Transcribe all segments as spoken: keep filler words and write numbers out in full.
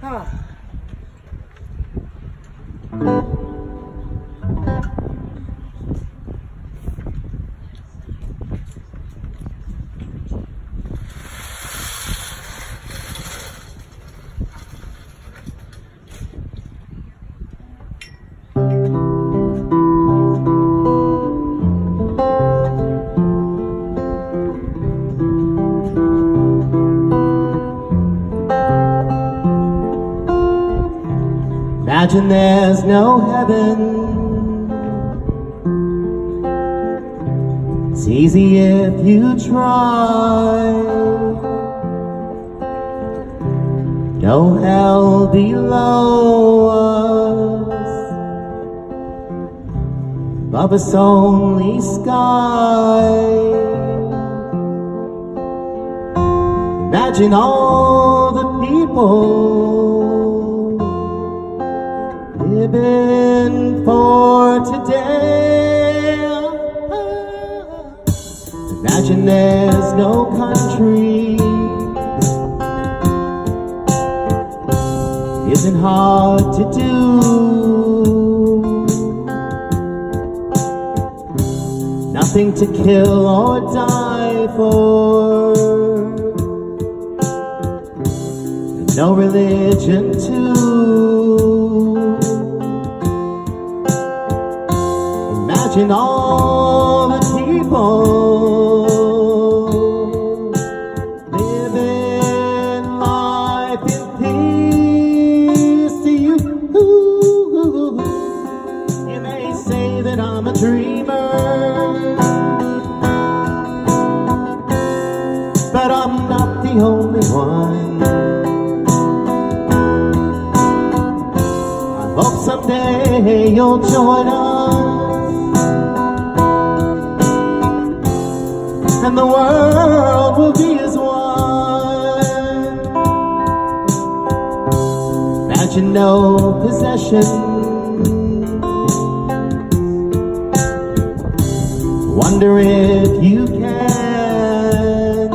Imagine there's no heaven. It's easy if you try. No hell below us, above us only sky. Imagine all the people living for today. Imagine there's no country. Isn't hard to do. Nothing to kill or die for. No religion too. Imagine all the people living life in peace. To you, you may say that I'm a dreamer, but I'm not the only one. I hope someday you'll join us, and the world will be as one. Imagine no possessions. Wonder if you can.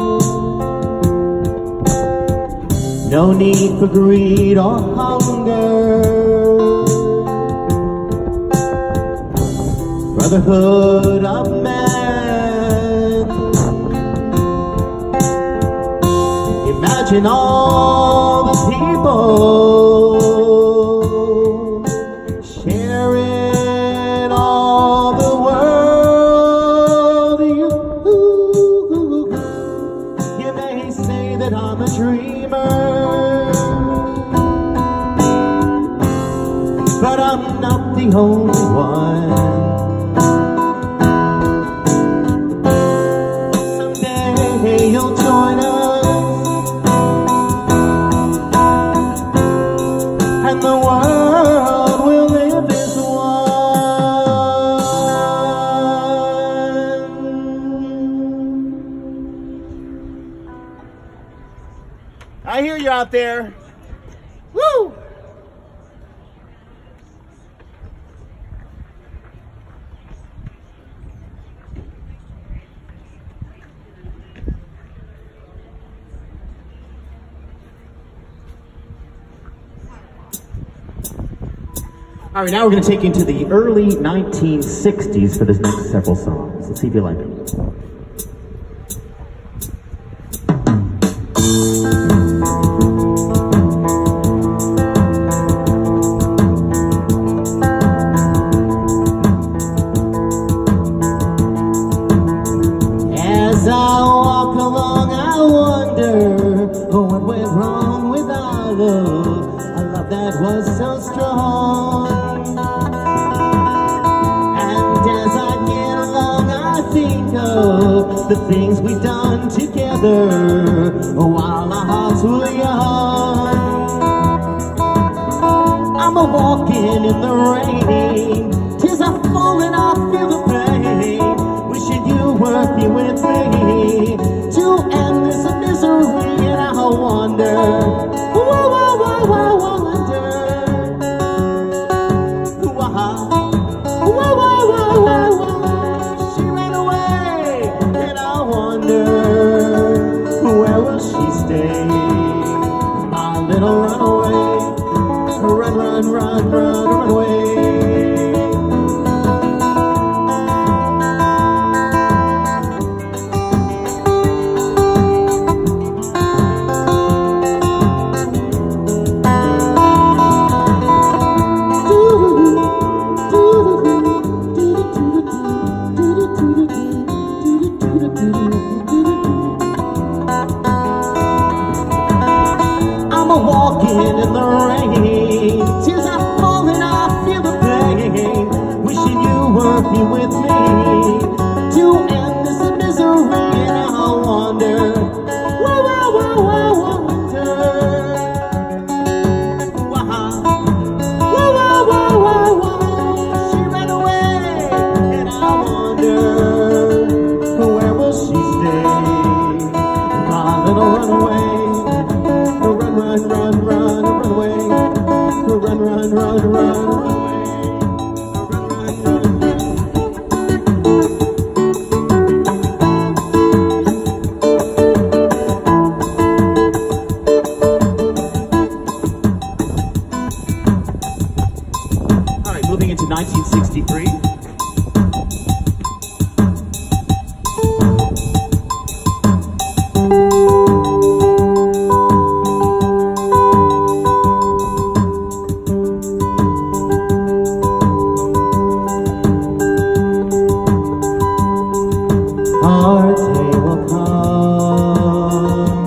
No need for greed or hunger. Brotherhood of man. Imagine all the people sharing all the world. You, you may say that I'm a dreamer, but I'm not the only one. Someday you'll join us, and the world will live as one. I hear you out there. Woo! All right, now we're going to take you into the early nineteen sixties for this next several songs. Let's see if you like it. As I walk along, I wonder what went wrong with our love. A love that was so strong. The things we've done together while our hearts were young. I'm a walking in the rain, tears are falling, I feel the pain, wishing you were here with me to end this misery. And I wonder, why, why, why, why, wonder, why, why, why, why, why, why. Where will she stay, my little runaway? our day will come,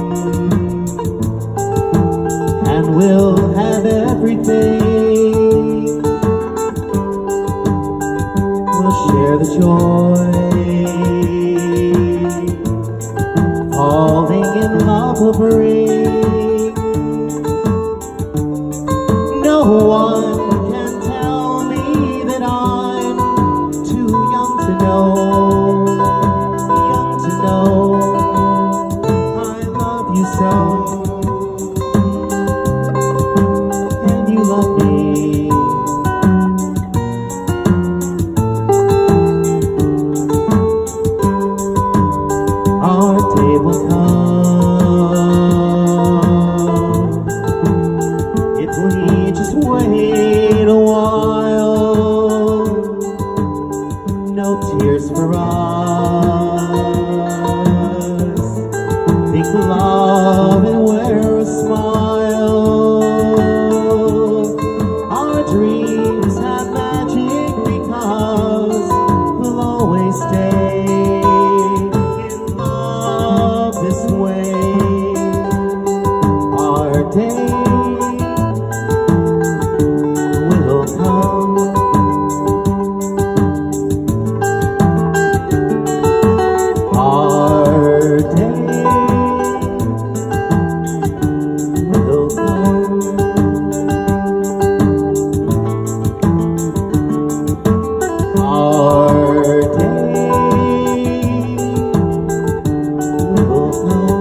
and we'll have everything. We'll share the joy, falling in love will bring. No one can tell me that I'm too young to know, young to know I love you so, and you love me. Our day will come if we just wait a while. No tears for us. Think love and wear a smile. Our dreams have magic because we'll always stay in love this way. Our day will come. Our day will come. Our day will come.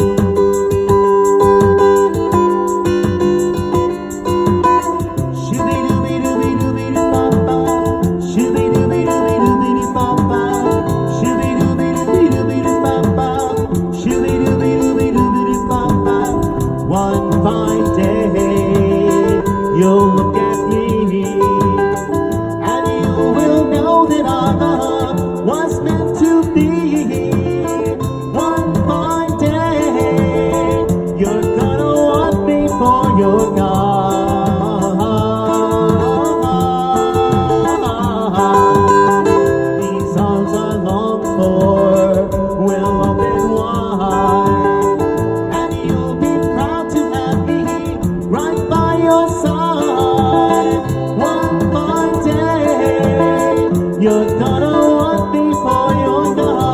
Shooby-dooby-dooby-dooby-doo-ba-ba. Shooby-dooby-dooby-dooby-doo-ba-ba. Shooby-dooby-dooby-dooby-doo-ba-ba. Shooby-dooby-dooby-dooby-doo-ba-ba. One fine day, you'll look at me, and you will know that our love was meant to be. One fine day, you're gonna want me for your God. These arms I long for will open wide, and you'll be proud to have me right by your side. One fine day, you're gonna want me for your God.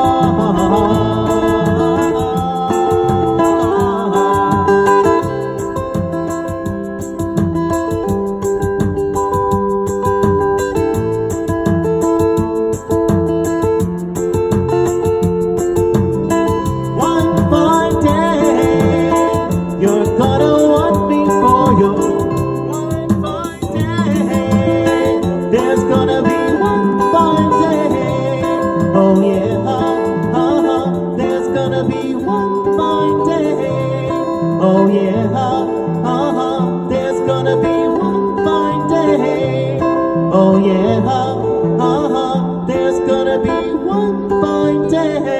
One fine day, you're gonna want me for your one fine day. There's gonna be one fine day. Oh yeah, uh, uh, there's gonna be one fine day. Oh yeah, uh, uh, there's gonna be one fine day. Oh yeah, uh, uh, there's gonna be one fine day.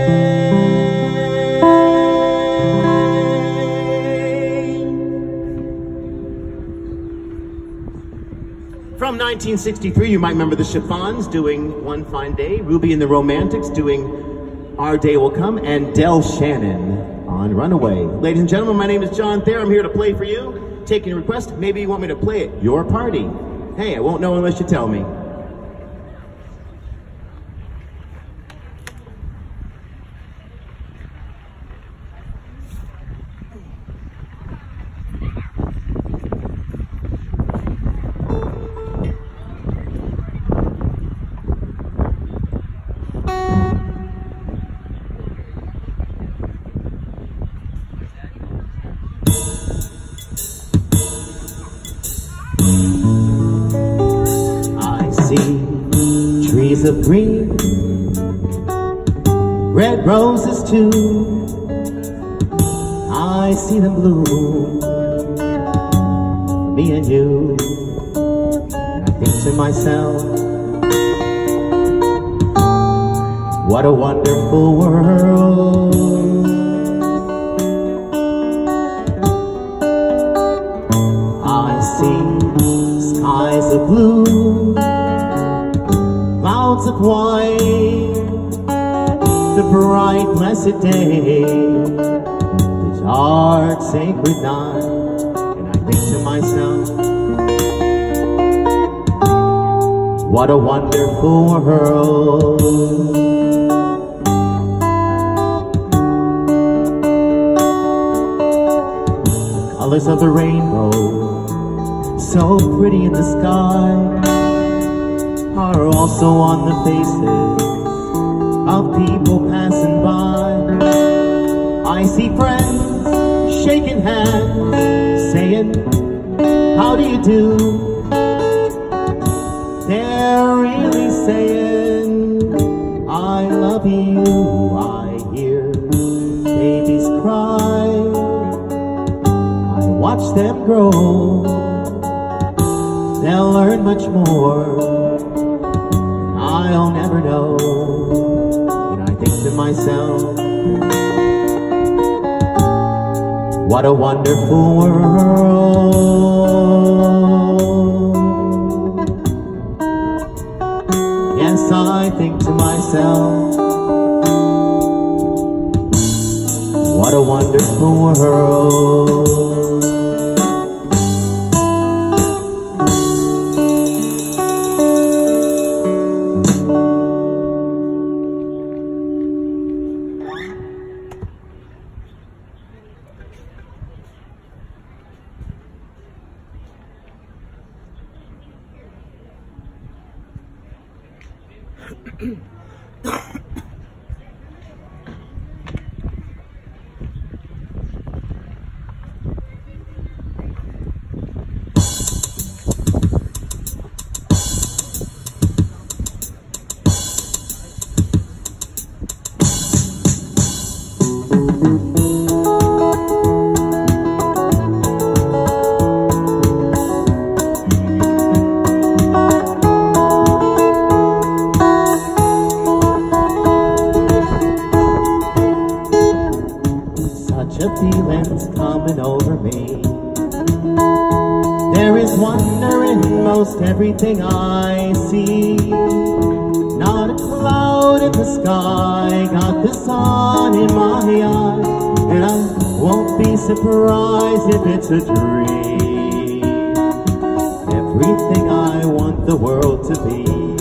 From nineteen sixty-three, you might remember the Chiffons doing One Fine Day, Ruby and the Romantics doing Our Day Will Come, and Del Shannon on Runaway. Ladies and gentlemen, my name is John Thayer. I'm here to play for you. Taking a request, maybe you want me to play at your party. Hey, I won't know unless you tell me. Trees of green, red roses too. I see them bloom for me and you. And I think to myself, what a wonderful world. I see skies of blue, clouds of white, blessed day, the dark sacred night, and I think to myself, what a wonderful world. The colors of the rainbow, so pretty in the sky, are also on the faces of people passing by. I see friends shaking hands, saying, how do you do? They're really saying, I love you. I hear babies cry, I watch them grow. They'll learn much more than I'll never know. And I think to myself, what a wonderful world. Yes, I think to myself, what a wonderful world. Feelings coming over me. There is wonder in most everything I see. Not a cloud in the sky, got the sun in my eye, and I won't be surprised if it's a dream. Everything I want the world to be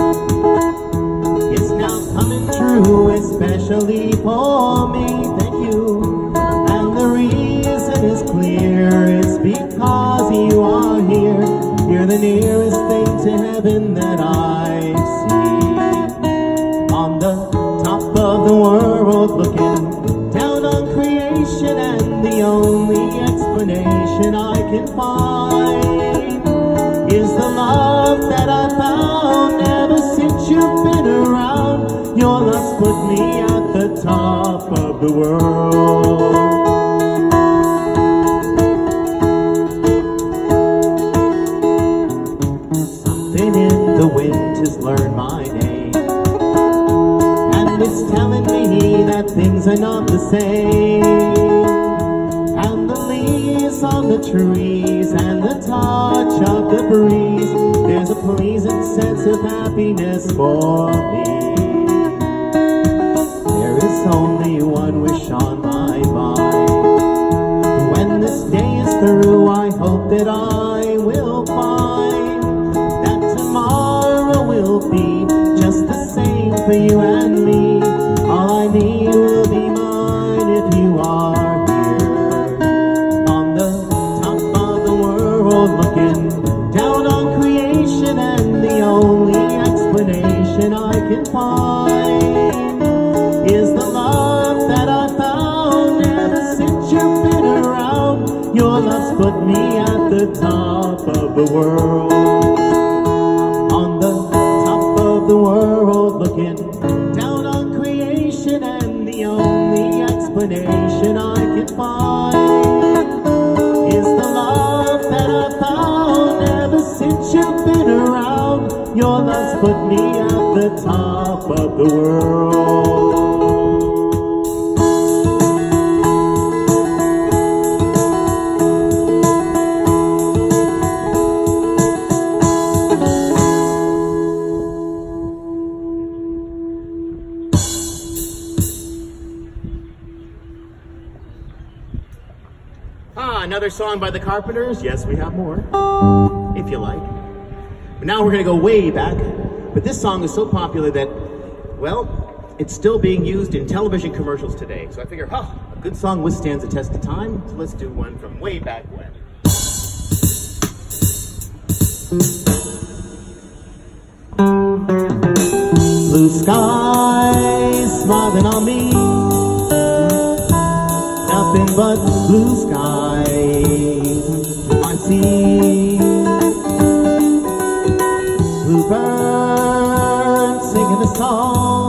is now coming true, especially for me. Thank you. The reason is clear, it's because you are here. You're the nearest thing to heaven that I see. On the top of the world, looking down on creation, and the only explanation I can find is the love that I found ever since you've been around. Your love's put me at the top of the world. Learn my name, and it's telling me that things are not the same. And the leaves on the trees and the touch of the breeze, there's a pleasing sense of happiness for me. There is only one wish on my mind. When this day is through, I hope that I will find that tomorrow will be just the same for you and me. All I need will be mine if you are here. On the top of the world, looking down on creation, and the only explanation I can find is the love that I found ever since you've been around. Your love's put me at the top of the world. The world, looking down on creation, and the only explanation I can find is the love that I found ever since you've been around. Your love's put me at the top of the world. another song by the Carpenters. Yes, we have more, if you like. But now we're gonna go way back. But this song is so popular that, well, it's still being used in television commercials today. So I figure, huh, a good song withstands the test of time. So let's do one from way back when. Blue skies smiling on me, nothing but blue skies I see. Bluebirds singing a song,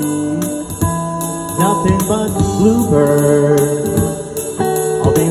nothing but bluebirds all day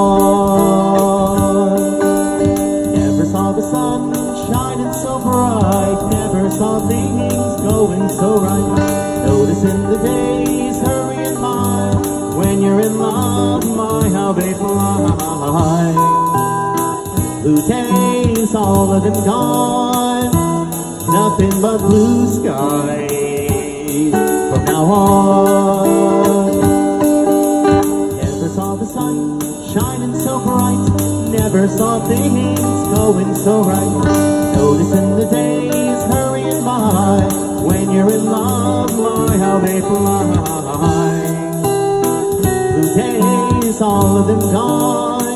long. Never saw the sun shining so bright, never saw things going so right. Noticing the days hurrying by, when you're in love, my how they fly. Blue days, all of them gone, nothing but blue skies from now on. Never saw the sun shining so bright, never saw things going so right. Noticing the days hurrying by, when you're in love, my how they fly. Blue days, all of them gone,